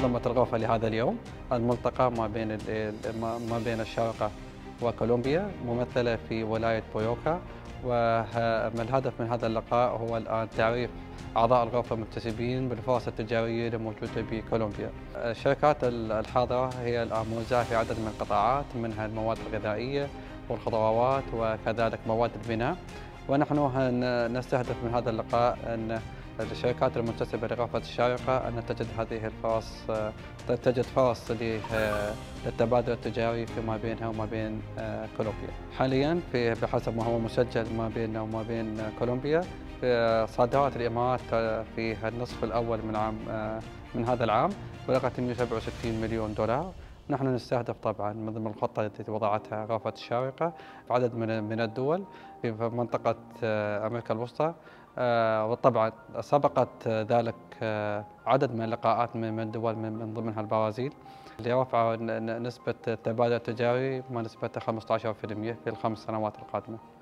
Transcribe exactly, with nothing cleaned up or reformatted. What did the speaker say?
منظمة الغرفة لهذا اليوم، الملتقى ما بين ما بين الشارقة وكولومبيا ممثلة في ولاية بويوكا. والهدف من هذا اللقاء هو الآن تعريف أعضاء الغرفة المنتسبين بالفرص التجارية الموجودة بكولومبيا. الشركات الحاضرة هي الآن موزعة في عدد من القطاعات، منها المواد الغذائية والخضروات وكذلك مواد البناء. ونحن نستهدف من هذا اللقاء أن الشركات المنتسبة لغرفة الشارقة أن تجد هذه الفرص، تجد فرص للتبادل التجاري فيما بينها وما بين كولومبيا. حاليا في بحسب ما هو مسجل ما بيننا وما بين كولومبيا، صادرات الإمارات في النصف الأول من عام من هذا العام بلغت مئة وسبعة وستين مليون دولار. نحن نستهدف طبعا من ضمن الخطة التي وضعتها غرفة الشارقة في عدد من الدول في منطقة أمريكا الوسطى، وطبعا سبقت ذلك عدد من اللقاءات من دول من ضمنها البرازيل لرفع نسبة التبادل التجاري بنسبة خمسة عشر بالمئة في الخمس سنوات القادمة.